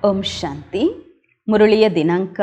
ಓಂ ಶಾಂತಿ. ಮುರಳಿಯ ದಿನಾಂಕ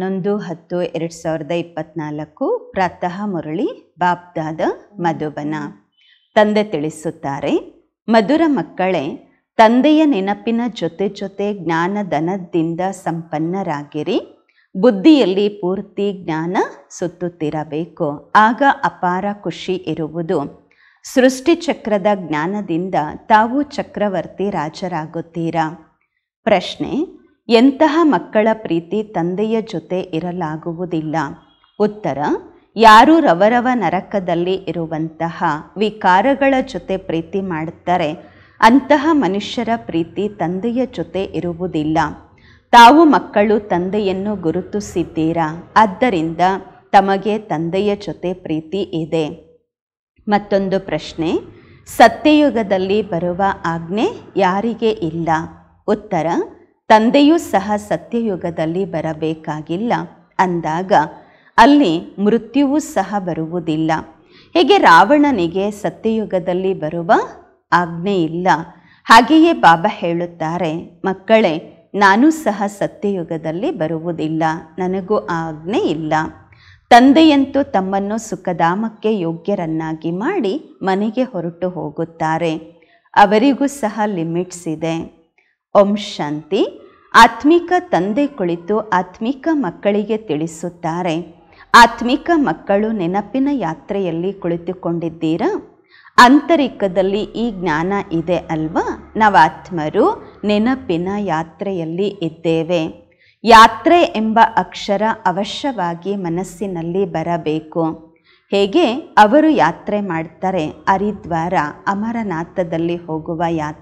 11-10-2024. ಪ್ರಾತಃ ಮುರಳಿ ಬಾಬ್ದಾದ ಮಧುಬನ. ತಂದೆ ತಿಳಿಸುತ್ತಾರೆ, ಮಧುರ ಮಕ್ಕಳೇ, ತಂದೆಯ ನೆನಪಿನ ಜೊತೆ ಜೊತೆ ಜ್ಞಾನಧನದಿಂದ ಸಂಪನ್ನರಾಗಿರಿ. ಬುದ್ಧಿಯಲ್ಲಿ ಪೂರ್ತಿ ಜ್ಞಾನ ಸುತ್ತುತ್ತಿರಬೇಕು, ಆಗ ಅಪಾರ ಖುಷಿ ಇರುವುದು. ಸೃಷ್ಟಿ ಚಕ್ರದ ಜ್ಞಾನದಿಂದ ತಾವು ಚಕ್ರವರ್ತಿ ರಾಜರಾಗುತ್ತೀರಾ. ಪ್ರಶ್ನೆ: ಎಂತಹ ಮಕ್ಕಳ ಪ್ರೀತಿ ತಂದೆಯ ಜೊತೆ ಇರಲಾಗುವುದಿಲ್ಲ? ಉತ್ತರ: ಯಾರು ರವರವ ನರಕದಲ್ಲಿ ಇರುವಂತಹ ವಿಕಾರಗಳ ಜೊತೆ ಪ್ರೀತಿ ಮಾಡುತ್ತಾರೆ, ಅಂತಹ ಮನುಷ್ಯರ ಪ್ರೀತಿ ತಂದೆಯ ಜೊತೆ ಇರುವುದಿಲ್ಲ. ತಾವು ಮಕ್ಕಳು ತಂದೆಯನ್ನು ಗುರುತಿಸಿದ್ದೀರಾ, ಆದ್ದರಿಂದ ತಮಗೆ ತಂದೆಯ ಜೊತೆ ಪ್ರೀತಿ ಇದೆ. ಮತ್ತೊಂದು ಪ್ರಶ್ನೆ: ಸತ್ಯಯುಗದಲ್ಲಿ ಬರುವ ಆಜ್ಞೆ ಯಾರಿಗೆ ಇಲ್ಲ? ಉತ್ತರ: ತಂದೆಯೂ ಸಹ ಸತ್ಯಯುಗದಲ್ಲಿ ಬರಬೇಕಾಗಿಲ್ಲ. ಅಂದಾಗ ಅಲ್ಲಿ ಮೃತ್ಯುವೂ ಸಹ ಬರುವುದಿಲ್ಲ. ಹೇಗೆ ರಾವಣನಿಗೆ ಸತ್ಯಯುಗದಲ್ಲಿ ಬರುವ ಆಜ್ಞೆ ಇಲ್ಲ, ಹಾಗೆಯೇ ಬಾಬಾ ಹೇಳುತ್ತಾರೆ, ಮಕ್ಕಳೇ, ನಾನು ಸಹ ಸತ್ಯಯುಗದಲ್ಲಿ ಬರುವುದಿಲ್ಲ, ನನಗೂ ಆ ಆಜ್ಞೆ ಇಲ್ಲ. ತಂದೆಯಂತೂ ತಮ್ಮನ್ನು ಸುಖಧಾಮಕ್ಕೆ ಯೋಗ್ಯರನ್ನಾಗಿ ಮಾಡಿ ಮನೆಗೆ ಹೊರಟು ಹೋಗುತ್ತಾರೆ. ಅವರಿಗೂ ಸಹ ಲಿಮಿಟ್ಸ್ ಇದೆ. ಓಂ ಶಾಂತಿ. ಆತ್ಮಿಕ ತಂದೆ ಕುಳಿತು ಆತ್ಮಿಕ ಮಕ್ಕಳಿಗೆ ತಿಳಿಸುತ್ತಾರೆ, ಆತ್ಮಿಕ ಮಕ್ಕಳು ನೆನಪಿನ ಯಾತ್ರೆಯಲ್ಲಿ ಕುಳಿತುಕೊಂಡಿದ್ದೀರಾ? ಆಂತರಿಕದಲ್ಲಿ ಈ ಜ್ಞಾನ ಇದೆ ಅಲ್ವಾ? ನಾವು ಆತ್ಮರು ನೆನಪಿನ ಯಾತ್ರೆಯಲ್ಲಿ ಇದ್ದೇವೆ. ಯಾತ್ರೆ ಎಂಬ ಅಕ್ಷರ ಅವಶ್ಯವಾಗಿ ಮನಸ್ಸಿನಲ್ಲಿ ಬರಬೇಕು. ಹೇಗೆ ಅವರು ಯಾತ್ರೆ ಮಾಡ್ತಾರೆ, ಹರಿದ್ವಾರ ಅಮರನಾಥದಲ್ಲಿ ಹೋಗುವ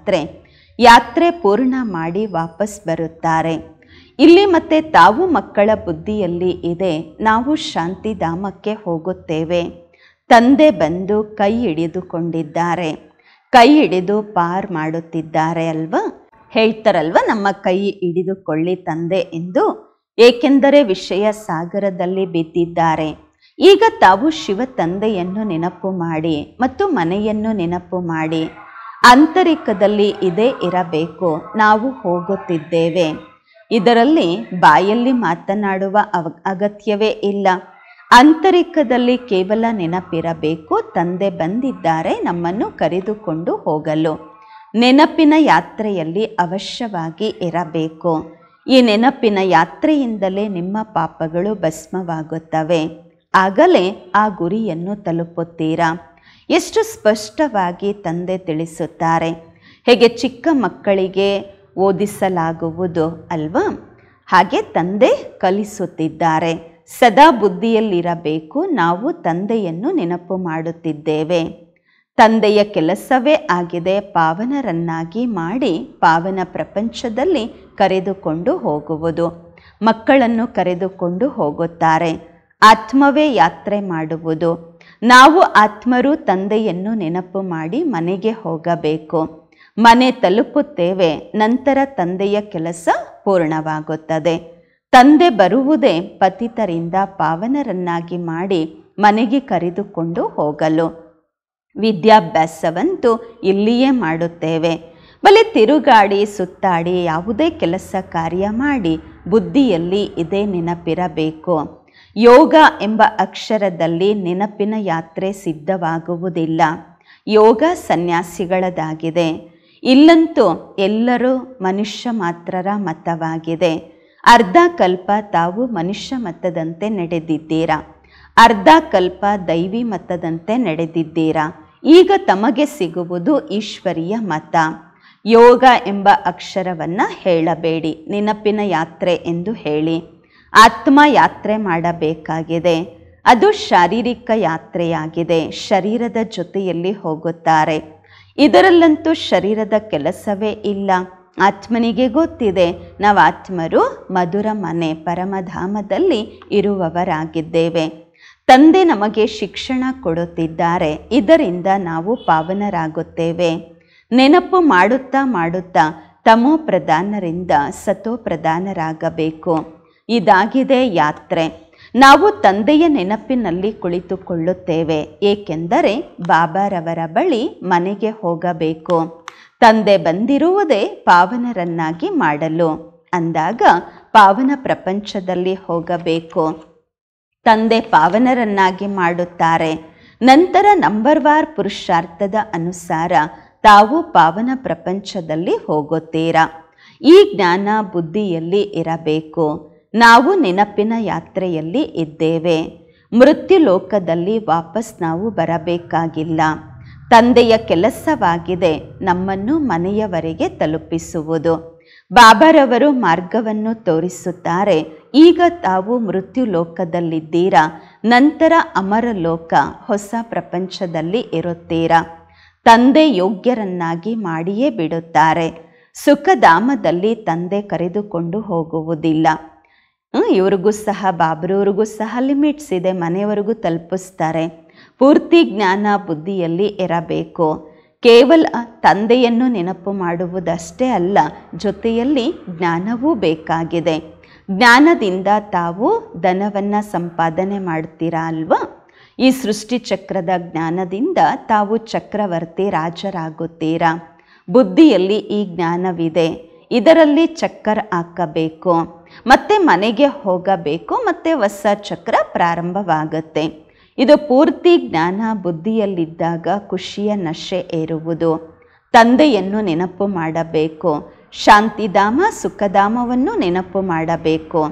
ಯಾತ್ರೆ ಪೂರ್ಣ ಮಾಡಿ ವಾಪಸ್ ಬರುತ್ತಾರೆ. ಇಲ್ಲಿ ಮತ್ತೆ ತಾವು ಮಕ್ಕಳ ಬುದ್ಧಿಯಲ್ಲಿ ಇದೆ, ನಾವು ಶಾಂತಿಧಾಮಕ್ಕೆ ಹೋಗುತ್ತೇವೆ. ತಂದೆ ಬಂದು ಕೈ ಹಿಡಿದುಕೊಂಡಿದ್ದಾರೆ, ಕೈ ಹಿಡಿದು ಪಾರ್ ಮಾಡುತ್ತಿದ್ದಾರೆ ಅಲ್ವಾ? ಹೇಳ್ತಾರಲ್ವ, ನಮ್ಮ ಕೈ ಹಿಡಿದುಕೊಳ್ಳಿ ತಂದೆ ಎಂದು, ಏಕೆಂದರೆ ವಿಷಯ ಸಾಗರದಲ್ಲಿ ಬಿದ್ದಿದ್ದಾರೆ. ಈಗ ತಾವು ಶಿವ ತಂದೆಯನ್ನು ನೆನಪು ಮಾಡಿ ಮತ್ತು ಮನೆಯನ್ನು ನೆನಪು ಮಾಡಿ. ಆಂತರಿಕದಲ್ಲಿ ಇದೇ ಇರಬೇಕು, ನಾವು ಹೋಗುತ್ತಿದ್ದೇವೆ. ಇದರಲ್ಲಿ ಬಾಯಲ್ಲಿ ಮಾತನಾಡುವ ಅಗತ್ಯವೇ ಇಲ್ಲ. ಆಂತರಿಕದಲ್ಲಿ ಕೇವಲ ನೆನಪಿರಬೇಕು, ತಂದೆ ಬಂದಿದ್ದಾರೆ ನಮ್ಮನ್ನು ಕರೆದುಕೊಂಡು ಹೋಗಲು. ನೆನಪಿನ ಯಾತ್ರೆಯಲ್ಲಿ ಅವಶ್ಯವಾಗಿ ಇರಬೇಕು. ಈ ನೆನಪಿನ ಯಾತ್ರೆಯಿಂದಲೇ ನಿಮ್ಮ ಪಾಪಗಳು ಭಸ್ಮವಾಗುತ್ತವೆ. ಆಗಲೇ ಆ ಗುರಿಯನ್ನು ತಲುಪುತ್ತೀರಾ. ಎಷ್ಟು ಸ್ಪಷ್ಟವಾಗಿ ತಂದೆ ತಿಳಿಸುತ್ತಾರೆ. ಹೇಗೆ ಚಿಕ್ಕ ಮಕ್ಕಳಿಗೆ ಓದಿಸಲಾಗುವುದು ಅಲ್ವಾ, ಹಾಗೆ ತಂದೆ ಕಲಿಸುತ್ತಿದ್ದಾರೆ. ಸದಾ ಬುದ್ಧಿಯಲ್ಲಿರಬೇಕು, ನಾವು ತಂದೆಯನ್ನು ನೆನಪು ಮಾಡುತ್ತಿದ್ದೇವೆ. ತಂದೆಯ ಕೆಲಸವೇ ಆಗಿದೆ ಪಾವನರನ್ನಾಗಿ ಮಾಡಿ ಪಾವನ ಪ್ರಪಂಚದಲ್ಲಿ ಕರೆದುಕೊಂಡು ಹೋಗುವುದು. ಮಕ್ಕಳನ್ನು ಕರೆದುಕೊಂಡು ಹೋಗುತ್ತಾರೆ. ಆತ್ಮವೇ ಯಾತ್ರೆ ಮಾಡುವುದು. ನಾವು ಆತ್ಮರು ತಂದೆಯನ್ನು ನೆನಪು ಮಾಡಿ ಮನೆಗೆ ಹೋಗಬೇಕು. ಮನೆ ತಲುಪುತ್ತೇವೆ, ನಂತರ ತಂದೆಯ ಕೆಲಸ ಪೂರ್ಣವಾಗುತ್ತದೆ. ತಂದೆ ಬರುವುದೇ ಪತಿತರಿಂದ ಪಾವನರನ್ನಾಗಿ ಮಾಡಿ ಮನೆಗೆ ಕರೆದುಕೊಂಡು ಹೋಗಲು. ವಿದ್ಯಾಭ್ಯಾಸವಂತೂ ಇಲ್ಲಿಯೇ ಮಾಡುತ್ತೇವೆ. ಬಲೆ ತಿರುಗಾಡಿ ಸುತ್ತಾಡಿ ಯಾವುದೇ ಕೆಲಸ ಕಾರ್ಯ ಮಾಡಿ ಬುದ್ಧಿಯಲ್ಲಿ ಇದೇ ನೆನಪಿರಬೇಕು. ಯೋಗ ಎಂಬ ಅಕ್ಷರದಲ್ಲಿ ನೆನಪಿನ ಯಾತ್ರೆ ಸಿದ್ಧವಾಗುವುದಿಲ್ಲ. ಯೋಗ ಸನ್ಯಾಸಿಗಳದಾಗಿದೆ. ಇಲ್ಲಂತೂ ಎಲ್ಲರೂ ಮನುಷ್ಯ ಮಾತ್ರರ ಮತವಾಗಿದೆ. ಅರ್ಧ ಕಲ್ಪ ತಾವು ಮನುಷ್ಯ ಮತದಂತೆ ನಡೆದಿದ್ದೀರಾ, ಅರ್ಧ ಕಲ್ಪ ದೈವಿ ಮತದಂತೆ ನಡೆದಿದ್ದೀರಾ. ಈಗ ತಮಗೆ ಸಿಗುವುದು ಈಶ್ವರೀಯ ಮತ. ಯೋಗ ಎಂಬ ಅಕ್ಷರವನ್ನು ಹೇಳಬೇಡಿ, ನೆನಪಿನ ಯಾತ್ರೆ ಎಂದು ಹೇಳಿ. ಆತ್ಮ ಯಾತ್ರೆ ಮಾಡಬೇಕಾಗಿದೆ. ಅದು ಶಾರೀರಿಕ ಯಾತ್ರೆಯಾಗಿದೆ. ಶರೀರದ ಜೊತೆಯಲ್ಲಿ ಹೋಗುತ್ತಾರೆ. ಇದರಲ್ಲಂತೂ ಶರೀರದ ಕೆಲಸವೇ ಇಲ್ಲ. ಆತ್ಮನಿಗೆ ಗೊತ್ತಿದೆ, ನಾವು ಆತ್ಮರು ಮಧುರ ಮನೆ ಪರಮಧಾಮದಲ್ಲಿ ಇರುವವರಾಗಿದ್ದೇವೆ. ತಂದೆ ನಮಗೆ ಶಿಕ್ಷಣ ಕೊಡುತ್ತಿದ್ದಾರೆ. ಇದರಿಂದ ನಾವು ಪಾವನರಾಗುತ್ತೇವೆ. ನೆನಪು ಮಾಡುತ್ತಾ ಮಾಡುತ್ತಾ ತಮೋ ಪ್ರಧಾನರಿಂದ ಸತೋ ಪ್ರಧಾನರಾಗಬೇಕು. ಇದಾಗಿದೆ ಯಾತ್ರೆ. ನಾವು ತಂದೆಯ ನೆನಪಿನಲ್ಲಿ ಕುಳಿತುಕೊಳ್ಳುತ್ತೇವೆ, ಏಕೆಂದರೆ ಬಾಬಾರವರ ಬಳಿ ಮನೆಗೆ ಹೋಗಬೇಕು. ತಂದೆ ಬಂದಿರುವುದೇ ಪಾವನರನ್ನಾಗಿ ಮಾಡಲು. ಅಂದಾಗ ಪಾವನ ಪ್ರಪಂಚದಲ್ಲಿ ಹೋಗಬೇಕು. ತಂದೆ ಪಾವನರನ್ನಾಗಿ ಮಾಡುತ್ತಾರೆ. ನಂತರ ನಂಬರ್ವಾರ್ ಪುರುಷಾರ್ಥದ ಅನುಸಾರ ತಾವು ಪಾವನ ಪ್ರಪಂಚದಲ್ಲಿ ಹೋಗುತ್ತೀರಾ. ಈ ಜ್ಞಾನ ಬುದ್ಧಿಯಲ್ಲಿ ಇರಬೇಕು. ನಾವು ನೆನಪಿನ ಯಾತ್ರೆಯಲ್ಲಿ ಇದ್ದೇವೆ. ಮೃತ್ಯು ಲೋಕದಲ್ಲಿ ವಾಪಸ್ ನಾವು ಬರಬೇಕಾಗಿಲ್ಲ. ತಂದೆಯ ಕೆಲಸವಾಗಿದೆ ನಮ್ಮನ್ನು ಮನೆಯವರೆಗೆ ತಲುಪಿಸುವುದು. ಬಾಬಾರವರು ಮಾರ್ಗವನ್ನು ತೋರಿಸುತ್ತಾರೆ. ಈಗ ತಾವು ಮೃತ್ಯು ಲೋಕದಲ್ಲಿದ್ದೀರಾ, ನಂತರ ಅಮರ ಲೋಕ ಹೊಸ ಪ್ರಪಂಚದಲ್ಲಿ ಇರುತ್ತೀರಾ. ತಂದೆ ಯೋಗ್ಯರನ್ನಾಗಿ ಮಾಡಿಯೇ ಬಿಡುತ್ತಾರೆ. ಸುಖಧಾಮದಲ್ಲಿ ತಂದೆ ಕರೆದುಕೊಂಡು ಹೋಗುವುದಿಲ್ಲ. ಇವ್ರಿಗೂ ಸಹ ಬಾಬ್ರವ್ರಿಗೂ ಸಹ ಲಿಮಿಟ್ಸ್ ಇದೆ, ಮನೆಯವರೆಗೂ ತಲುಪಿಸ್ತಾರೆ. ಪೂರ್ತಿ ಜ್ಞಾನ ಬುದ್ಧಿಯಲ್ಲಿ ಇರಬೇಕು. ಕೇವಲ ತಂದೆಯನ್ನು ನೆನಪು ಮಾಡುವುದಷ್ಟೇ ಅಲ್ಲ, ಜೊತೆಯಲ್ಲಿ ಜ್ಞಾನವೂ ಬೇಕಾಗಿದೆ. ಜ್ಞಾನದಿಂದ ತಾವು ಧನವನ್ನು ಸಂಪಾದನೆ ಮಾಡ್ತೀರಾ ಅಲ್ವಾ. ಈ ಸೃಷ್ಟಿ ಚಕ್ರದ ಜ್ಞಾನದಿಂದ ತಾವು ಚಕ್ರವರ್ತಿ ರಾಜರಾಗುತ್ತೀರಾ. ಬುದ್ಧಿಯಲ್ಲಿ ಈ ಜ್ಞಾನವಿದೆ. ಇದರಲ್ಲಿ ಚಕ್ಕರ್ ಹಾಕಬೇಕು, ಮತ್ತೆ ಮನೆಗೆ ಹೋಗಬೇಕು, ಮತ್ತೆ ಹೊಸ ಚಕ್ರ ಪ್ರಾರಂಭವಾಗುತ್ತೆ. ಇದು ಪೂರ್ತಿ ಜ್ಞಾನ ಬುದ್ಧಿಯಲ್ಲಿದ್ದಾಗ ಖುಷಿಯ ನಶೆ ಏರುವುದು. ತಂದೆಯನ್ನು ನೆನಪು ಮಾಡಬೇಕು. ಶಾಂತಿಧಾಮ ಸುಖಧಾಮವನ್ನು ನೆನಪು ಮಾಡಬೇಕು.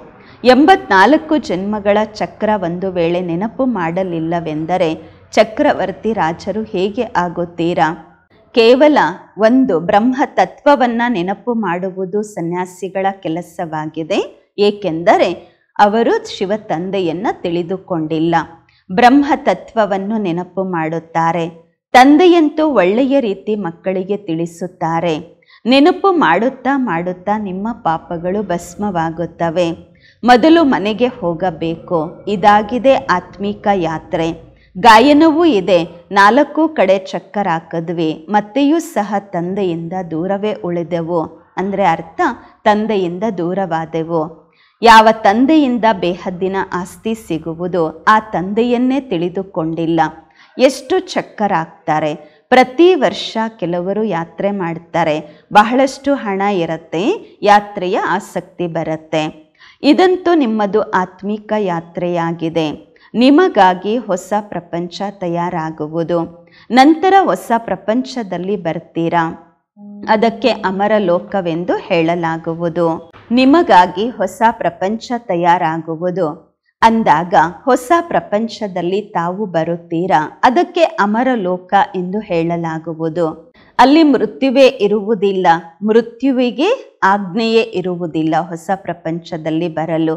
84 ಜನ್ಮಗಳ ಚಕ್ರ ಒಂದು ವೇಳೆ ನೆನಪು ಮಾಡಲಿಲ್ಲವೆಂದರೆ ಚಕ್ರವರ್ತಿ ರಾಜರು ಹೇಗೆ ಆಗುತ್ತೀರಾ. ಕೇವಲ ಒಂದು ಬ್ರಹ್ಮ ತತ್ವವನ್ನು ನೆನಪು ಮಾಡುವುದು ಸನ್ಯಾಸಿಗಳ ಕೆಲಸವಾಗಿದೆ. ಏಕೆಂದರೆ ಅವರು ಶಿವ ತಂದೆಯನ್ನು ತಿಳಿದುಕೊಂಡಿಲ್ಲ. ಬ್ರಹ್ಮ ತತ್ವವನ್ನು ನೆನಪು ಮಾಡುತ್ತಾರೆ. ತಂದೆಯಂತೂ ಒಳ್ಳೆಯ ರೀತಿ ಮಕ್ಕಳಿಗೆ ತಿಳಿಸುತ್ತಾರೆ. ನೆನಪು ಮಾಡುತ್ತಾ ಮಾಡುತ್ತಾ ನಿಮ್ಮ ಪಾಪಗಳು ಭಸ್ಮವಾಗುತ್ತವೆ. ಮೊದಲು ಮನೆಗೆ ಹೋಗಬೇಕು. ಇದಾಗಿದೆ ಆತ್ಮಿಕ ಯಾತ್ರೆ. ಗಾಯನವೂ ಇದೆ. 4 ಕಡೆ ಚಕ್ಕರ್ ಹಾಕಿದ್ವಿ, ಮತ್ತೆಯೂ ಸಹ ತಂದೆಯಿಂದ ದೂರವೇ ಉಳಿದೆವು. ಅಂದರೆ ಅರ್ಥ ತಂದೆಯಿಂದ ದೂರವಾದೆವು. ಯಾವ ತಂದೆಯಿಂದ ಬೇಹದ್ದಿನ ಆಸ್ತಿ ಸಿಗುವುದು, ಆ ತಂದೆಯನ್ನೇ ತಿಳಿದುಕೊಂಡಿಲ್ಲ. ಎಷ್ಟು ಚಕ್ಕರ್ ಹಾಕ್ತಾರೆ. ಪ್ರತಿ ವರ್ಷ ಕೆಲವರು ಯಾತ್ರೆ ಮಾಡ್ತಾರೆ. ಬಹಳಷ್ಟು ಹಣ ಇರುತ್ತೆ, ಯಾತ್ರೆಯ ಆಸಕ್ತಿ ಬರುತ್ತೆ. ಇದಂತೂ ನಿಮ್ಮದು ಆತ್ಮಿಕ ಯಾತ್ರೆಯಾಗಿದೆ. ನಿಮಗಾಗಿ ಹೊಸ ಪ್ರಪಂಚ ತಯಾರಾಗುವುದು. ನಂತರ ಹೊಸ ಪ್ರಪಂಚದಲ್ಲಿ ಬರ್ತೀರಾ. ಅದಕ್ಕೆ ಅಮರ ಲೋಕವೆಂದು ಹೇಳಲಾಗುವುದು. ನಿಮಗಾಗಿ ಹೊಸ ಪ್ರಪಂಚ ತಯಾರಾಗುವುದು ಅಂದಾಗ ಹೊಸ ಪ್ರಪಂಚದಲ್ಲಿ ತಾವು ಬರುತ್ತೀರಾ. ಅದಕ್ಕೆ ಅಮರ ಲೋಕ ಎಂದು ಹೇಳಲಾಗುವುದು. ಅಲ್ಲಿ ಮೃತ್ಯುವೇ ಇರುವುದಿಲ್ಲ, ಮೃತ್ಯುವಿಗೆ ಆಜ್ಞೆಯೇ ಇರುವುದಿಲ್ಲ. ಹೊಸ ಪ್ರಪಂಚದಲ್ಲಿ ಬರಲು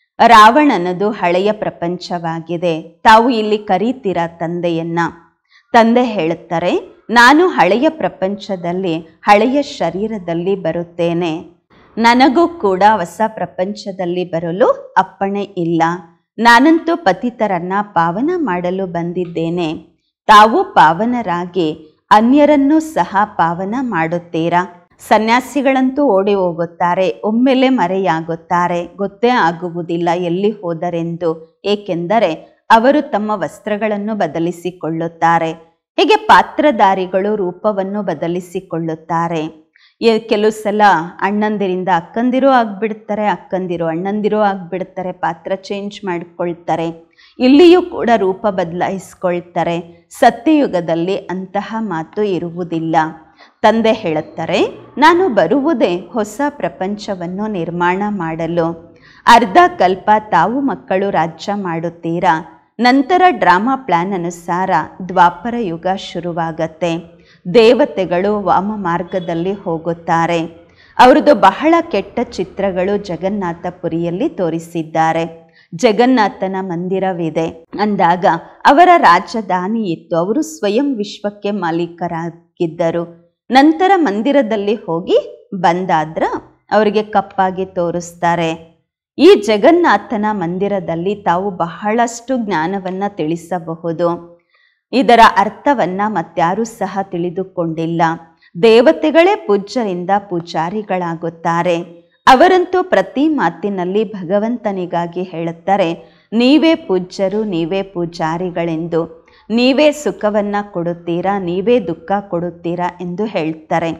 ರಾವಣನದು ಹಳೆಯ ಪ್ರಪಂಚವಾಗಿದೆ. ತಾವು ಇಲ್ಲಿ ಕರೀತೀರಾ ತಂದೆಯನ್ನ. ತಂದೆ ಹೇಳುತ್ತಾರೆ, ನಾನು ಹಳೆಯ ಪ್ರಪಂಚದಲ್ಲಿ ಹಳೆಯ ಶರೀರದಲ್ಲಿ ಬರುತ್ತೇನೆ. ನನಗೂ ಕೂಡ ಹೊಸ ಪ್ರಪಂಚದಲ್ಲಿ ಬರಲು ಅಪ್ಪಣೆ ಇಲ್ಲ. ನಾನಂತೂ ಪತಿತರನ್ನ ಪಾವನ ಮಾಡಲು ಬಂದಿದ್ದೇನೆ. ತಾವು ಪಾವನರಾಗಿ ಅನ್ಯರನ್ನೂ ಸಹ ಪಾವನ ಮಾಡುತ್ತೀರಾ. ಸನ್ಯಾಸಿಗಳಂತೂ ಓಡಿ ಹೋಗುತ್ತಾರೆ, ಒಮ್ಮೆಲೆ ಮರೆಯಾಗುತ್ತಾರೆ, ಗೊತ್ತೇ ಆಗುವುದಿಲ್ಲ ಎಲ್ಲಿ ಹೋದರೆಂದು. ಏಕೆಂದರೆ ಅವರು ತಮ್ಮ ವಸ್ತ್ರಗಳನ್ನು ಬದಲಿಸಿಕೊಳ್ಳುತ್ತಾರೆ. ಹೀಗೆ ಪಾತ್ರಧಾರಿಗಳು ರೂಪವನ್ನು ಬದಲಿಸಿಕೊಳ್ಳುತ್ತಾರೆ. ಕೆಲವು ಸಲ ಅಣ್ಣಂದಿರಿಂದ ಅಕ್ಕಂದಿರೋ ಆಗಿಬಿಡ್ತಾರೆ, ಅಕ್ಕಂದಿರೋ ಅಣ್ಣಂದಿರೋ ಆಗಿಬಿಡ್ತಾರೆ, ಪಾತ್ರ ಚೇಂಜ್ ಮಾಡಿಕೊಳ್ತಾರೆ. ಇಲ್ಲಿಯೂ ಕೂಡ ರೂಪ ಬದಲಾಯಿಸ್ಕೊಳ್ತಾರೆ. ಸತ್ಯಯುಗದಲ್ಲಿ ಅಂತಹ ಮಾತು ಇರುವುದಿಲ್ಲ. ತಂದೆ ಹೇಳುತ್ತಾರೆ, ನಾನು ಬರುವುದೇ ಹೊಸ ಪ್ರಪಂಚವನ್ನು ನಿರ್ಮಾಣ ಮಾಡಲು. ಅರ್ಧ ಕಲ್ಪ ತಾವು ಮಕ್ಕಳು ರಾಜ್ಯ ಮಾಡುತ್ತೀರಾ. ನಂತರ ಡ್ರಾಮಾ ಪ್ಲಾನ್ ಅನುಸಾರ ದ್ವಾಪರ ಯುಗ ಶುರುವಾಗತ್ತೆ. ದೇವತೆಗಳು ವಾಮ ಮಾರ್ಗದಲ್ಲಿ ಹೋಗುತ್ತಾರೆ. ಅವರದು ಬಹಳ ಕೆಟ್ಟ ಚಿತ್ರಗಳು ಜಗನ್ನಾಥಪುರಿಯಲ್ಲಿ ತೋರಿಸಿದ್ದಾರೆ. ಜಗನ್ನಾಥನ ಮಂದಿರವಿದೆ ಅಂದಾಗ ಅವರ ರಾಜಧಾನಿ ಇತ್ತು. ಅವರು ಸ್ವಯಂ ವಿಶ್ವಕ್ಕೆ ಮಾಲೀಕರಾಗಿದ್ದರು. ನಂತರ ಮಂದಿರದಲ್ಲಿ ಹೋಗಿ ಬಂದಾದ್ರ ಅವರಿಗೆ ಕಪ್ಪಾಗಿ ತೋರಿಸ್ತಾರೆ. ಈ ಜಗನ್ನಾಥನ ಮಂದಿರದಲ್ಲಿ ತಾವು ಬಹಳಷ್ಟು ಜ್ಞಾನವನ್ನು ತಿಳಿಸಬಹುದು. ಇದರ ಅರ್ಥವನ್ನ ಮತ್ಯಾರೂ ಸಹ ತಿಳಿದುಕೊಂಡಿಲ್ಲ. ದೇವತೆಗಳೇ ಪೂಜ್ಯರಿಂದ ಪೂಜಾರಿಗಳಾಗುತ್ತಾರೆ. ಅವರಂತೂ ಪ್ರತಿ ಮಾತಿನಲ್ಲಿ ಭಗವಂತನಿಗಾಗಿ ಹೇಳುತ್ತಾರೆ, ನೀವೇ ಪೂಜ್ಯರು, ನೀವೇ ಪೂಜಾರಿಗಳೆಂದು. ನೀವೇ ಸುಖವನ್ನು ಕೊಡುತ್ತೀರಾ, ನೀವೇ ದುಃಖ ಕೊಡುತ್ತೀರಾ ಎಂದು ಹೇಳ್ತಾರೆ.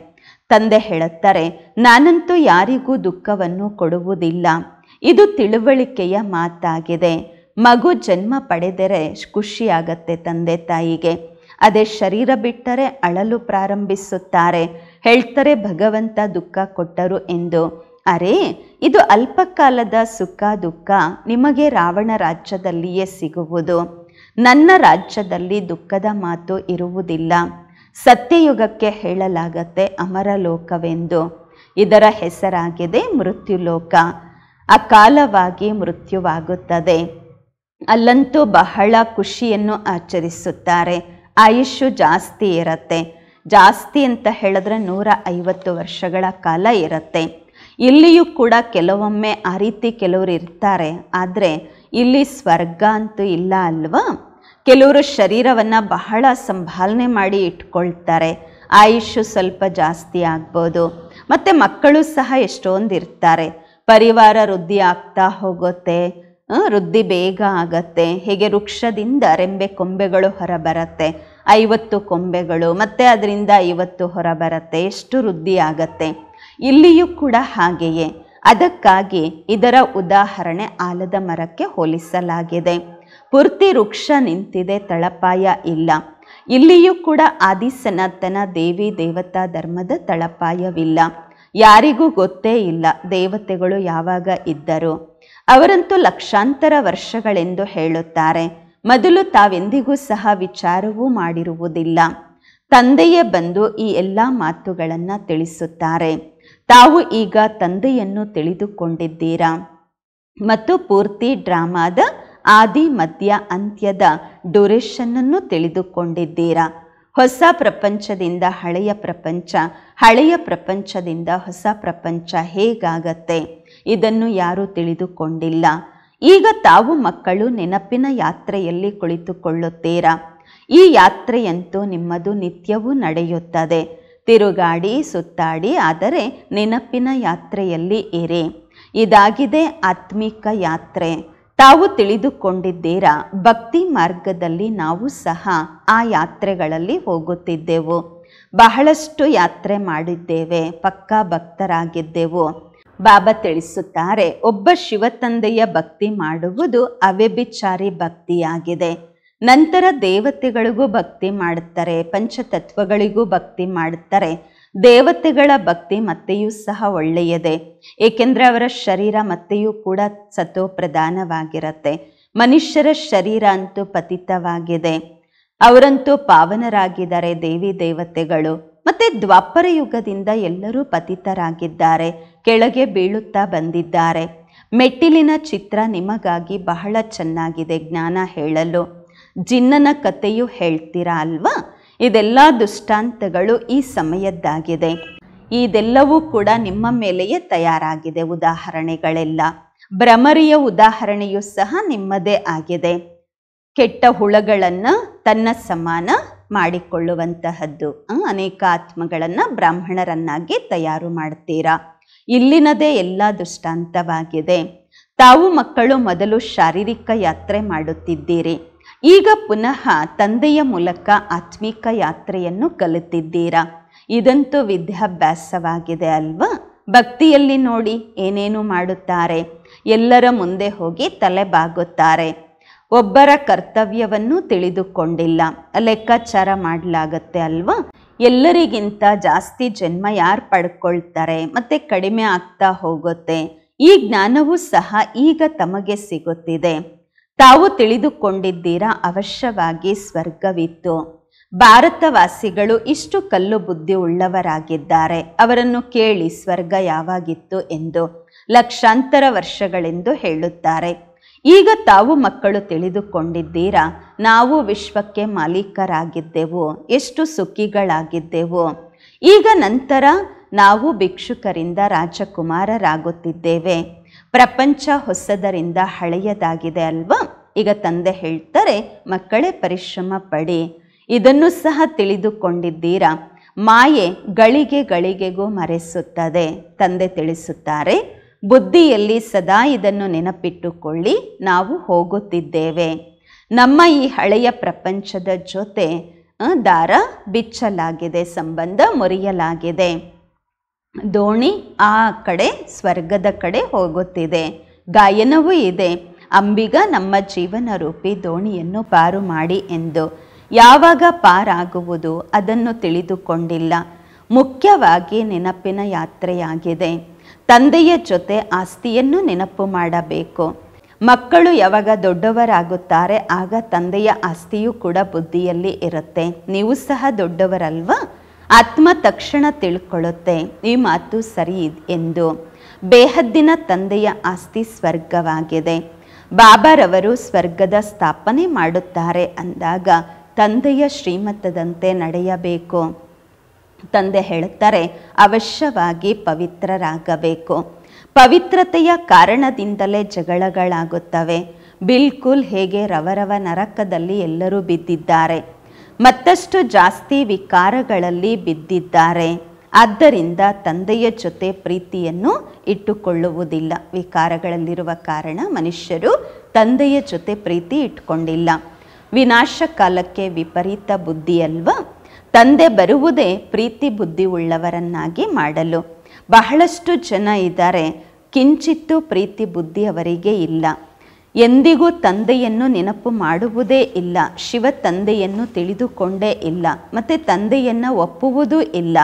ತಂದೆ ಹೇಳುತ್ತಾರೆ, ನಾನಂತೂ ಯಾರಿಗೂ ದುಃಖವನ್ನು ಕೊಡುವುದಿಲ್ಲ. ಇದು ತಿಳುವಳಿಕೆಯ ಮಾತಾಗಿದೆ. ಮಗು ಜನ್ಮ ಪಡೆದರೆ ಖುಷಿಯಾಗತ್ತೆ ತಂದೆ ತಾಯಿಗೆ. ಅದೇ ಶರೀರ ಬಿಟ್ಟರೆ ಅಳಲು ಪ್ರಾರಂಭಿಸುತ್ತಾರೆ. ಹೇಳ್ತಾರೆ ಭಗವಂತ ದುಃಖ ಕೊಟ್ಟರು ಎಂದು. ಅರೆ, ಇದು ಅಲ್ಪಕಾಲದ ಸುಖ ದುಃಖ ನಿಮಗೆ ರಾವಣ ರಾಜ್ಯದಲ್ಲಿಯೇ ಸಿಗುವುದು. ನನ್ನ ರಾಜ್ಯದಲ್ಲಿ ದುಃಖದ ಮಾತು ಇರುವುದಿಲ್ಲ. ಸತ್ಯಯುಗಕ್ಕೆ ಹೇಳಲಾಗತ್ತೆ ಅಮರಲೋಕವೆಂದು. ಇದರ ಹೆಸರಾಗಿದೆ ಮೃತ್ಯುಲೋಕ. ಅಕಾಲವಾಗಿ ಮೃತ್ಯುವಾಗುತ್ತದೆ. ಅಲ್ಲಂತೂ ಬಹಳ ಖುಷಿಯನ್ನು ಆಚರಿಸುತ್ತಾರೆ. ಆಯುಷ್ಯು ಜಾಸ್ತಿ ಇರತ್ತೆ. ಜಾಸ್ತಿ ಅಂತ ಹೇಳಿದ್ರೆ 150 ವರ್ಷಗಳ ಕಾಲ ಇರುತ್ತೆ. ಇಲ್ಲಿಯೂ ಕೂಡ ಕೆಲವೊಮ್ಮೆ ಆ ರೀತಿ ಕೆಲವರು ಇರ್ತಾರೆ. ಆದರೆ ಇಲ್ಲಿ ಸ್ವರ್ಗ ಅಂತೂ ಇಲ್ಲ ಅಲ್ವಾ. ಕೆಲವರು ಶರೀರವನ್ನು ಬಹಳ ಸಂಭಾಲನೆ ಮಾಡಿ ಇಟ್ಕೊಳ್ತಾರೆ. ಆಯುಷ್ಯು ಸ್ವಲ್ಪ ಜಾಸ್ತಿ ಆಗ್ಬೋದು. ಮತ್ತು ಮಕ್ಕಳು ಸಹ ಎಷ್ಟೊಂದು ಇರ್ತಾರೆ. ಪರಿವಾರ ವೃದ್ಧಿ ಆಗ್ತಾ ಹೋಗುತ್ತೆ. ವೃದ್ಧಿ ಬೇಗ ಆಗತ್ತೆ. ಹೇಗೆ ವೃಕ್ಷದಿಂದ ರೆಂಬೆ ಕೊಂಬೆಗಳು ಹೊರಬರುತ್ತೆ, 50 ಕೊಂಬೆಗಳು, ಮತ್ತು ಅದರಿಂದ 50 ಹೊರಬರುತ್ತೆ. ಎಷ್ಟು ವೃದ್ಧಿ ಆಗತ್ತೆ. ಇಲ್ಲಿಯೂ ಕೂಡ ಹಾಗೆಯೇ. ಅದಕ್ಕಾಗಿ ಇದರ ಉದಾಹರಣೆ ಆಲದ ಮರಕ್ಕೆ ಹೋಲಿಸಲಾಗಿದೆ. ಪೂರ್ತಿ ವೃಕ್ಷ ನಿಂತಿದೆ, ತಳಪಾಯ ಇಲ್ಲ. ಇಲ್ಲಿಯೂ ಕೂಡ ಆದಿ ಸನಾತನ ದೇವಿ ದೇವತಾ ಧರ್ಮದ ತಳಪಾಯವಿಲ್ಲ. ಯಾರಿಗೂ ಗೊತ್ತೇ ಇಲ್ಲ ದೇವತೆಗಳು ಯಾವಾಗ ಇದ್ದರು. ಅವರಂತೂ ಲಕ್ಷಾಂತರ ವರ್ಷಗಳೆಂದು ಹೇಳುತ್ತಾರೆ. ಮೊದಲು ತಾವೆಂದಿಗೂ ಸಹ ವಿಚಾರವೂ ಮಾಡಿರುವುದಿಲ್ಲ. ತಂದೆಯೇ ಬಂದು ಈ ಎಲ್ಲ ಮಾತುಗಳನ್ನು ತಿಳಿಸುತ್ತಾರೆ. ತಾವು ಈಗ ತಂದೆಯನ್ನು ತಿಳಿದುಕೊಂಡಿದ್ದೀರಾ ಮತ್ತು ಪೂರ್ತಿ ಡ್ರಾಮಾದ ಆದಿ ಮಧ್ಯ ಅಂತ್ಯದ ಡ್ಯೂರೇಷನ್ನನ್ನು ತಿಳಿದುಕೊಂಡಿದ್ದೀರಾ. ಹೊಸ ಪ್ರಪಂಚದಿಂದ ಹಳೆಯ ಪ್ರಪಂಚ, ಹಳೆಯ ಪ್ರಪಂಚದಿಂದ ಹೊಸ ಪ್ರಪಂಚ ಹೇಗಾಗತ್ತೆ ಇದನ್ನು ಯಾರೂ ತಿಳಿದುಕೊಂಡಿಲ್ಲ. ಈಗ ತಾವು ಮಕ್ಕಳು ನೆನಪಿನ ಯಾತ್ರೆಯಲ್ಲಿ ಕುಳಿತುಕೊಳ್ಳುತ್ತೀರಾ. ಈ ಯಾತ್ರೆಯಂತೂ ನಿಮ್ಮದು ನಿತ್ಯವೂ ನಡೆಯುತ್ತದೆ. ತಿರುಗಾಡಿ ಸುತ್ತಾಡಿ, ಆದರೆ ನೆನಪಿನ ಯಾತ್ರೆಯಲ್ಲಿ ಇರಿ. ಇದಾಗಿದೆ ಆತ್ಮಿಕ ಯಾತ್ರೆ. ತಾವು ತಿಳಿದುಕೊಂಡಿದ್ದೀರಾ, ಭಕ್ತಿ ಮಾರ್ಗದಲ್ಲಿ ನಾವು ಸಹ ಆ ಯಾತ್ರೆಗಳಲ್ಲಿ ಹೋಗುತ್ತಿದ್ದೆವು. ಬಹಳಷ್ಟು ಯಾತ್ರೆ ಮಾಡಿದ್ದೇವೆ, ಪಕ್ಕಾ ಭಕ್ತರಾಗಿದ್ದೆವು. ಬಾಬಾ ತಿಳಿಸುತ್ತಾರೆ, ಒಬ್ಬ ಶಿವತಂದೆಯ ಭಕ್ತಿ ಮಾಡುವುದು ಅವ್ಯಭಿಚಾರಿ ಭಕ್ತಿಯಾಗಿದೆ. ನಂತರ ದೇವತೆಗಳಿಗೂ ಭಕ್ತಿ ಮಾಡುತ್ತಾರೆ, ಪಂಚತತ್ವಗಳಿಗೂ ಭಕ್ತಿ ಮಾಡುತ್ತಾರೆ. ದೇವತೆಗಳ ಭಕ್ತಿ ಮತ್ತೆಯೂ ಸಹ ಒಳ್ಳೆಯದೇ, ಏಕೆಂದರೆ ಅವರ ಶರೀರ ಮತ್ತೆಯೂ ಕೂಡ ಸತೋ ಪ್ರಧಾನವಾಗಿರುತ್ತೆ. ಮನುಷ್ಯರ ಶರೀರ ಅಂತೂ ಪತಿತವಾಗಿದೆ. ಅವರಂತೂ ಪಾವನರಾಗಿದ್ದಾರೆ ದೇವಿ ದೇವತೆಗಳು. ಮತ್ತು ದ್ವಾಪರ ಯುಗದಿಂದ ಎಲ್ಲರೂ ಪತಿತರಾಗಿದ್ದಾರೆ, ಕೆಳಗೆ ಬೀಳುತ್ತಾ ಬಂದಿದ್ದಾರೆ. ಮೆಟ್ಟಿಲಿನ ಚಿತ್ರ ನಿಮಗಾಗಿ ಬಹಳ ಚೆನ್ನಾಗಿದೆ ಜ್ಞಾನ ಹೇಳಲು. ಜಿನ್ನನ ಕಥೆಯು ಹೇಳ್ತೀರಾ ಅಲ್ವಾ. ಇದೆಲ್ಲ ದುಷ್ಟಾಂತಗಳು ಈ ಸಮಯದ್ದಾಗಿದೆ. ಇದೆಲ್ಲವೂ ಕೂಡ ನಿಮ್ಮ ಮೇಲೆಯೇ ತಯಾರಾಗಿದೆ. ಉದಾಹರಣೆಗಳೆಲ್ಲ ಭ್ರಮರಿಯ ಉದಾಹರಣೆಯೂ ಸಹ ನಿಮ್ಮದೇ ಆಗಿದೆ. ಕೆಟ್ಟ ಹುಳಗಳನ್ನು ತನ್ನ ಸಮಾನ ಮಾಡಿಕೊಳ್ಳುವಂತಹದ್ದು. ಅನೇಕ ಆತ್ಮಗಳನ್ನು ಬ್ರಾಹ್ಮಣರನ್ನಾಗಿ ತಯಾರು ಮಾಡ್ತೀರಾ. ಇಲ್ಲಿನದೇ ಎಲ್ಲ ದುಷ್ಟಾಂತವಾಗಿದೆ. ತಾವು ಮಕ್ಕಳು ಮೊದಲು ಶಾರೀರಿಕ ಯಾತ್ರೆ ಮಾಡುತ್ತಿದ್ದೀರಿ. ಈಗ ಪುನಃ ತಂದೆಯ ಮೂಲಕ ಆತ್ಮಿಕ ಯಾತ್ರೆಯನ್ನು ಕಲಿತಿದ್ದೀರಾ. ಇದಂತೂ ವಿದ್ಯಾಭ್ಯಾಸವಾಗಿದೆ ಅಲ್ವಾ. ಭಕ್ತಿಯಲ್ಲಿ ನೋಡಿ ಏನೇನು ಮಾಡುತ್ತಾರೆ. ಎಲ್ಲರ ಮುಂದೆ ಹೋಗಿ ತಲೆ ಬಾಗುತ್ತಾರೆ. ಒಬ್ಬರ ಕರ್ತವ್ಯವನ್ನು ತಿಳಿದುಕೊಂಡಿಲ್ಲ. ಲೆಕ್ಕಾಚಾರ ಮಾಡಲಾಗತ್ತೆ ಅಲ್ವಾ. ಎಲ್ಲರಿಗಿಂತ ಜಾಸ್ತಿ ಜನ್ಮ ಯಾರು ಪಡ್ಕೊಳ್ತಾರೆ ಮತ್ತು ಕಡಿಮೆ ಆಗ್ತಾ ಹೋಗುತ್ತೆ. ಈ ಜ್ಞಾನವೂ ಸಹ ಈಗ ತಮಗೆ ಸಿಗುತ್ತಿದೆ. ತಾವು ತಿಳಿದುಕೊಂಡಿದ್ದೀರಾ ಅವಶ್ಯವಾಗಿ ಸ್ವರ್ಗವಿತ್ತು. ಭಾರತವಾಸಿಗಳು ಇಷ್ಟು ಕಲ್ಲು ಬುದ್ಧಿ ಉಳ್ಳವರಾಗಿದ್ದಾರೆ. ಅವರನ್ನು ಕೇಳಿ ಸ್ವರ್ಗ ಯಾವಾಗಿತ್ತು ಎಂದು. ಲಕ್ಷಾಂತರ ವರ್ಷಗಳೆಂದು ಹೇಳುತ್ತಾರೆ. ಈಗ ತಾವು ಮಕ್ಕಳು ತಿಳಿದುಕೊಂಡಿದ್ದೀರಾ, ನಾವು ವಿಶ್ವಕ್ಕೆ ಮಾಲೀಕರಾಗಿದ್ದೆವು, ಎಷ್ಟು ಸುಖಿಗಳಾಗಿದ್ದೆವು. ಈಗ ನಂತರ ನಾವು ಭಿಕ್ಷುಕರಿಂದ ರಾಜಕುಮಾರರಾಗುತ್ತಿದ್ದೇವೆ. ಪ್ರಪಂಚ ಹೊಸದರಿಂದ ಹಳೆಯದಾಗಿದೆ ಅಲ್ವಾ. ಈಗ ತಂದೆ ಹೇಳ್ತಾರೆ, ಮಕ್ಕಳೇ ಪರಿಶ್ರಮ ಪಡಿ. ಇದನ್ನು ಸಹ ತಿಳಿದುಕೊಂಡಿದ್ದೀರಾ. ಮಾಯೆ ಗಳಿಗೆ ಗಳಿಗೆಗೂ ಮರೆಸುತ್ತದೆ. ತಂದೆ ತಿಳಿಸುತ್ತಾರೆ, ಬುದ್ಧಿಯಲ್ಲಿ ಸದಾ ಇದನ್ನು ನೆನಪಿಟ್ಟುಕೊಳ್ಳಿ, ನಾವು ಹೋಗುತ್ತಿದ್ದೇವೆ. ನಮ್ಮ ಈ ಹಳೆಯ ಪ್ರಪಂಚದ ಜೊತೆ ದಾರ ಬಿಚ್ಚಲಾಗಿದೆ, ಸಂಬಂಧ ಮುರಿಯಲಾಗಿದೆ. ದೋಣಿ ಆ ಕಡೆ ಸ್ವರ್ಗದ ಕಡೆ ಹೋಗುತ್ತಿದೆ. ಗಾಯನವೂ ಇದೆ, ಅಂಬಿಗ ನಮ್ಮ ಜೀವನ ರೂಪಿ ದೋಣಿಯನ್ನು ಪಾರು ಮಾಡಿ ಎಂದು. ಯಾವಾಗ ಪಾರಾಗುವುದು ಅದನ್ನು ತಿಳಿದುಕೊಂಡಿಲ್ಲ. ಮುಖ್ಯವಾಗಿ ನೆನಪಿನ ಯಾತ್ರೆಯಾಗಿದೆ. ತಂದೆಯ ಜೊತೆ ಆಸ್ತಿಯನ್ನು ನೆನಪು ಮಾಡಬೇಕು. ಮಕ್ಕಳು ಯಾವಾಗ ದೊಡ್ಡವರಾಗುತ್ತಾರೆ ಆಗ ತಂದೆಯ ಆಸ್ತಿಯೂ ಕೂಡ ಬುದ್ಧಿಯಲ್ಲಿ ಇರುತ್ತೆ. ನೀವು ಸಹ ದೊಡ್ಡವರಲ್ವಾ? ಆತ್ಮ ತಕ್ಷಣ ತಿಳ್ಕೊಳ್ಳುತ್ತೆ ಈ ಮಾತು ಸರಿ ಎಂದು. ಬೇಹದ್ದಿನ ತಂದೆಯ ಆಸ್ತಿ ಸ್ವರ್ಗವಾಗಿದೆ. ಬಾಬಾರವರು ಸ್ವರ್ಗದ ಸ್ಥಾಪನೆ ಮಾಡುತ್ತಾರೆ ಅಂದಾಗ ತಂದೆಯ ಶ್ರೀಮತದಂತೆ ನಡೆಯಬೇಕು. ತಂದೆ ಹೇಳುತ್ತಾರೆ ಅವಶ್ಯವಾಗಿ ಪವಿತ್ರರಾಗಬೇಕು. ಪವಿತ್ರತೆಯ ಕಾರಣದಿಂದಲೇ ಜಗಳಗಳಾಗುತ್ತವೆ. ಬಿಲ್ಕುಲ್ ಹೇಗೆ ರವರವ ನರಕದಲ್ಲಿ ಎಲ್ಲರೂ ಬಿದ್ದಿದ್ದಾರೆ, ಮತ್ತಷ್ಟು ಜಾಸ್ತಿ ವಿಕಾರಗಳಲ್ಲಿ ಬಿದ್ದಿದ್ದಾರೆ. ಆದ್ದರಿಂದ ತಂದೆಯ ಜೊತೆ ಪ್ರೀತಿಯನ್ನು ಇಟ್ಟುಕೊಳ್ಳುವುದಿಲ್ಲ. ವಿಕಾರಗಳಲ್ಲಿರುವ ಕಾರಣ ಮನುಷ್ಯರು ತಂದೆಯ ಜೊತೆ ಪ್ರೀತಿ ಇಟ್ಕೊಂಡಿಲ್ಲ. ವಿನಾಶ ಕಾಲಕ್ಕೆ ವಿಪರೀತ ಬುದ್ಧಿ ಅಲ್ವಾ? ತಂದೆ ಬರುವುದೇ ಪ್ರೀತಿ ಬುದ್ಧಿ ಉಳ್ಳವರನ್ನಾಗಿ ಮಾಡಲು. ಬಹಳಷ್ಟು ಜನ ಇದ್ದಾರೆ, ಕಿಂಚಿತ್ತೂ ಪ್ರೀತಿ ಬುದ್ಧಿ ಅವರಿಗೆ ಇಲ್ಲ. ಎಂದಿಗೂ ತಂದೆಯನ್ನು ನೆನಪು ಮಾಡುವುದೇ ಇಲ್ಲ. ಶಿವ ತಂದೆಯನ್ನು ತಿಳಿದುಕೊಂಡೇ ಇಲ್ಲ, ಮತ್ತು ತಂದೆಯನ್ನು ಒಪ್ಪುವುದೂ ಇಲ್ಲ.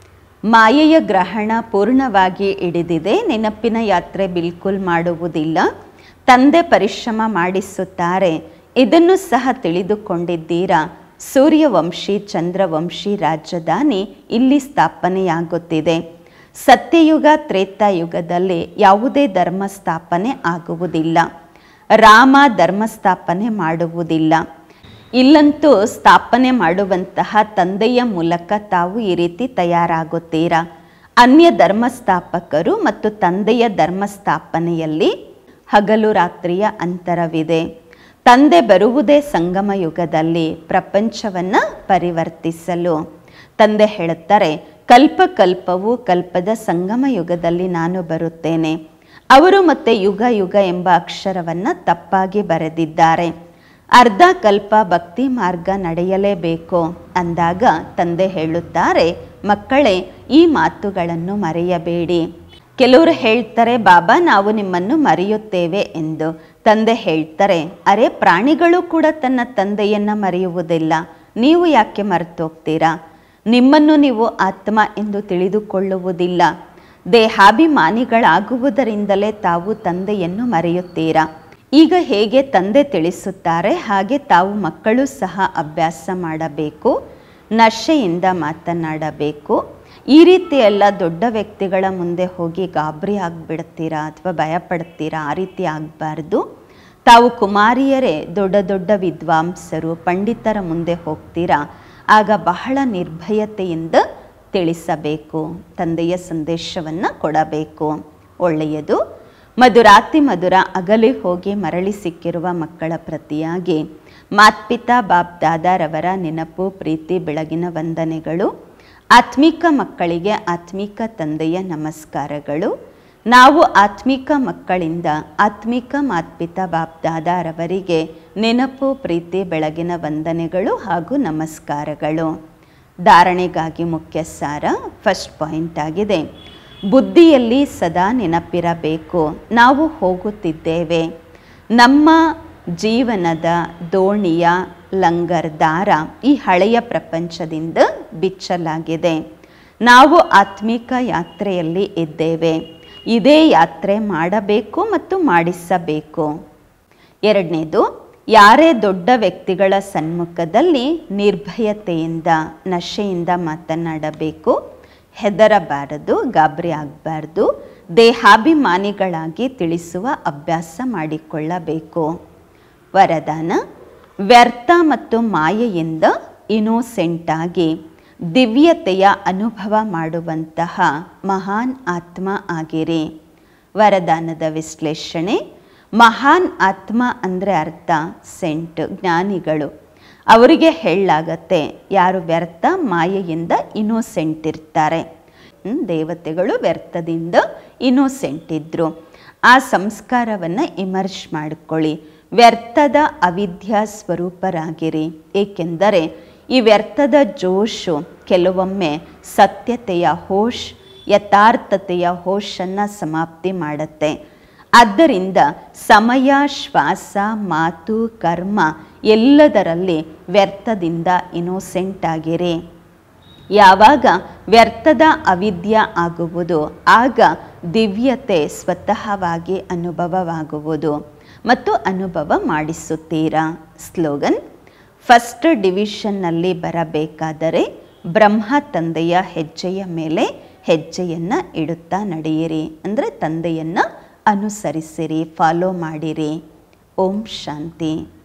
ಮಾಯೆಯ ಗ್ರಹಣ ಪೂರ್ಣವಾಗಿ ಹಿಡಿದಿದೆ. ನೆನಪಿನ ಯಾತ್ರೆ ಬಿಲ್ಕುಲ್ ಮಾಡುವುದಿಲ್ಲ. ತಂದೆ ಪರಿಶ್ರಮ ಮಾಡಿಸುತ್ತಾರೆ, ಇದನ್ನು ಸಹ ತಿಳಿದುಕೊಂಡಿದ್ದೀರಾ? ಸೂರ್ಯವಂಶಿ ಚಂದ್ರವಂಶಿ ರಾಜಧಾನಿ ಇಲ್ಲಿ ಸ್ಥಾಪನೆಯಾಗುತ್ತಿದೆ. ಸತ್ಯಯುಗ ತ್ರೇತಾಯುಗದಲ್ಲಿ ಯಾವುದೇ ಧರ್ಮ ಸ್ಥಾಪನೆ ಆಗುವುದಿಲ್ಲ. ರಾಮ ಧರ್ಮ ಸ್ಥಾಪನೆ ಮಾಡುವುದಿಲ್ಲ. ಇಲ್ಲಂತೂ ಸ್ಥಾಪನೆ ಮಾಡುವಂತಹ ತಂದೆಯ ಮೂಲಕ ತಾವು ಈ ರೀತಿ ತಯಾರಾಗುತ್ತೀರಾ. ಅನ್ಯ ಧರ್ಮ ಸ್ಥಾಪಕರು ಮತ್ತು ತಂದೆಯ ಧರ್ಮ ಸ್ಥಾಪನೆಯಲ್ಲಿ ಹಗಲು ರಾತ್ರಿಯ ಅಂತರವಿದೆ. ತಂದೆ ಬರುವುದೇ ಸಂಗಮ ಯುಗದಲ್ಲಿ ಪ್ರಪಂಚವನ್ನು ಪರಿವರ್ತಿಸಲು. ತಂದೆ ಹೇಳುತ್ತಾರೆ ಕಲ್ಪ ಕಲ್ಪವು ಕಲ್ಪದ ಸಂಗಮ ಯುಗದಲ್ಲಿ ನಾನು ಬರುತ್ತೇನೆ. ಅವರು ಮತ್ತೆ ಯುಗ ಯುಗ ಎಂಬ ಅಕ್ಷರವನ್ನು ತಪ್ಪಾಗಿ ಬರೆದಿದ್ದಾರೆ. ಅರ್ಧ ಕಲ್ಪ ಭಕ್ತಿ ಮಾರ್ಗ ನಡೆಯಲೇಬೇಕು ಅಂದಾಗ ತಂದೆ ಹೇಳುತ್ತಾರೆ ಮಕ್ಕಳೇ ಈ ಮಾತುಗಳನ್ನು ಮರೆಯಬೇಡಿ. ಕೆಲವರು ಹೇಳ್ತಾರೆ ಬಾಬಾ ನಾವು ನಿಮ್ಮನ್ನು ಮರೆಯುತ್ತೇವೆ ಎಂದು. ತಂದೆ ಹೇಳ್ತಾರೆ ಅರೆ ಪ್ರಾಣಿಗಳು ಕೂಡ ತನ್ನ ತಂದೆಯನ್ನು ಮರೆಯುವುದಿಲ್ಲ, ನೀವು ಯಾಕೆ ಮರೆತೋಗ್ತೀರಾ? ನಿಮ್ಮನ್ನು ನೀವು ಆತ್ಮ ಎಂದು ತಿಳಿದುಕೊಳ್ಳುವುದಿಲ್ಲ. ದೇಹಾಭಿಮಾನಿಗಳಾಗುವುದರಿಂದಲೇ ತಾವು ತಂದೆಯನ್ನು ಮರೆಯುತ್ತೀರಾ. ಈಗ ಹೇಗೆ ತಂದೆ ತಿಳಿಸುತ್ತಾರೆ ಹಾಗೆ ತಾವು ಮಕ್ಕಳು ಸಹ ಅಭ್ಯಾಸ ಮಾಡಬೇಕು. ನಶೆಯಿಂದ ಮಾತನಾಡಬೇಕು. ಈ ರೀತಿ ಎಲ್ಲ ದೊಡ್ಡ ವ್ಯಕ್ತಿಗಳ ಮುಂದೆ ಹೋಗಿ ಗಾಬರಿ ಆಗಿಬಿಡ್ತೀರಾ ಅಥವಾ ಭಯಪಡ್ತೀರಾ? ಆ ರೀತಿ ಆಗಬಾರ್ದು. ತಾವು ಕುಮಾರಿಯರೇ ದೊಡ್ಡ ದೊಡ್ಡ ವಿದ್ವಾಂಸರು ಪಂಡಿತರ ಮುಂದೆ ಹೋಗ್ತೀರಾ, ಆಗ ಬಹಳ ನಿರ್ಭಯತೆಯಿಂದ ತಿಳಿಸಬೇಕು. ತಂದೆಯ ಸಂದೇಶವನ್ನು ಕೊಡಬೇಕು. ಒಳ್ಳೆಯದು. ಮಧುರಾತಿ ಮಧುರ ಅಗಲಿ ಹೋಗಿ ಮರಳಿ ಸಿಕ್ಕಿರುವ ಮಕ್ಕಳ ಪ್ರತಿಯಾಗಿ ಮಾತ್ಪಿತಾ ಬಾಪ್ ದಾದಾರವರ ನೆನಪು ಪ್ರೀತಿ ಬೆಳಗಿನ ವಂದನೆಗಳು. ಆತ್ಮಿಕ ಮಕ್ಕಳಿಗೆ ಆತ್ಮಿಕ ತಂದೆಯ ನಮಸ್ಕಾರಗಳು. ನಾವು ಆತ್ಮಿಕ ಮಕ್ಕಳಿಂದ ಆತ್ಮಿಕ ಮಾತ್ಪಿತಾ ಬಾಪ್ ದಾದಾರವರಿಗೆ ನೆನಪು ಪ್ರೀತಿ ಬೆಳಗಿನ ವಂದನೆಗಳು ಹಾಗೂ ನಮಸ್ಕಾರಗಳು. ಧಾರಣೆಗಾಗಿ ಮುಖ್ಯ ಸಾರ ಫಸ್ಟ್ ಪಾಯಿಂಟ್ ಆಗಿದೆ. ಬುದ್ಧಿಯಲ್ಲಿ ಸದಾ ನೆನಪಿರಬೇಕು, ನಾವು ಹೋಗುತ್ತಿದ್ದೇವೆ. ನಮ್ಮ ಜೀವನದ ದೋಣಿಯ ಲಂಗರ್ ದಾರ ಈ ಹಳೆಯ ಪ್ರಪಂಚದಿಂದ ಬಿಚ್ಚಲಾಗಿದೆ. ನಾವು ಆತ್ಮಿಕ ಯಾತ್ರೆಯಲ್ಲಿ ಇದ್ದೇವೆ. ಇದೇ ಯಾತ್ರೆ ಮಾಡಬೇಕು ಮತ್ತು ಮಾಡಿಸಬೇಕು. ಎರಡನೇದು, ಯಾರೇ ದೊಡ್ಡ ವ್ಯಕ್ತಿಗಳ ಸನ್ಮುಖದಲ್ಲಿ ನಿರ್ಭಯತೆಯಿಂದ ನಶೆಯಿಂದ ಮಾತನಾಡಬೇಕು. ಹೆದರಬಾರದು, ಗಾಬರಿ ಆಗಬಾರ್ದು. ದೇಹಾಭಿಮಾನಿಗಳಾಗಿ ತಿಳಿಸುವ ಅಭ್ಯಾಸ ಮಾಡಿಕೊಳ್ಳಬೇಕು. ವರದಾನ: ವ್ಯರ್ಥ ಮತ್ತು ಮಾಯೆಯಿಂದ ಇನೋಸೆಂಟ್ ಆಗಿ ದಿವ್ಯತೆಯ ಅನುಭವ ಮಾಡುವಂತಹ ಮಹಾನ್ ಆತ್ಮ ಆಗಿರಿ. ವರದಾನದ ವಿಶ್ಲೇಷಣೆ: ಮಹಾನ್ ಆತ್ಮ ಅಂದರೆ ಅರ್ಥ ಸೆಂಟ್, ಜ್ಞಾನಿಗಳು. ಅವರಿಗೆ ಹೇಳಲಾಗತ್ತೆ ಯಾರು ವ್ಯರ್ಥ ಮಾಯೆಯಿಂದ ಇನೋಸೆಂಟ್ ಇರ್ತಾರೆ. ದೇವತೆಗಳು ವ್ಯರ್ಥದಿಂದ ಇನೋಸೆಂಟ್ ಇದ್ದರು. ಆ ಸಂಸ್ಕಾರವನ್ನು ಇಮರ್ಜ್ ಮಾಡಿಕೊಳ್ಳಿ. ವ್ಯರ್ಥದ ಅವಿದ್ಯಾ ಸ್ವರೂಪರಾಗಿರಿ. ಏಕೆಂದರೆ ಈ ವ್ಯರ್ಥದ ಜೋಶು ಕೆಲವೊಮ್ಮೆ ಸತ್ಯತೆಯ ಹೋಶ್ ಯಥಾರ್ಥತೆಯ ಹೋಶನ್ನು ಸಮಾಪ್ತಿ ಮಾಡುತ್ತೆ. ಆದ್ದರಿಂದ ಸಮಯ, ಶ್ವಾಸ, ಮಾತು, ಕರ್ಮ ಎಲ್ಲದರಲ್ಲಿ ವ್ಯರ್ಥದಿಂದ ಇನ್ನೋಸೆಂಟ್ ಆಗಿರಿ. ಯಾವಾಗ ವ್ಯರ್ಥದ ಅವಿದ್ಯೆ ಆಗುವುದು ಆಗ ದಿವ್ಯತೆ ಸ್ವತಃವಾಗಿ ಅನುಭವವಾಗುವುದು ಮತ್ತು ಅನುಭವ ಮಾಡಿಸುತ್ತೀರಾ. ಸ್ಲೋಗನ್: ಫಸ್ಟ್ ಡಿವಿಷನ್ನಲ್ಲಿ ಬರಬೇಕಾದರೆ ಬ್ರಹ್ಮ ತಂದೆಯ ಹೆಜ್ಜೆಯ ಮೇಲೆ ಹೆಜ್ಜೆಯನ್ನು ಇಡುತ್ತಾ ನಡೆಯಿರಿ. ಅಂದರೆ ತಂದೆಯನ್ನು ಅನುಸರಿಸಿರಿ, ಫಾಲೋ ಮಾಡಿರಿ. ಓಂ ಶಾಂತಿ.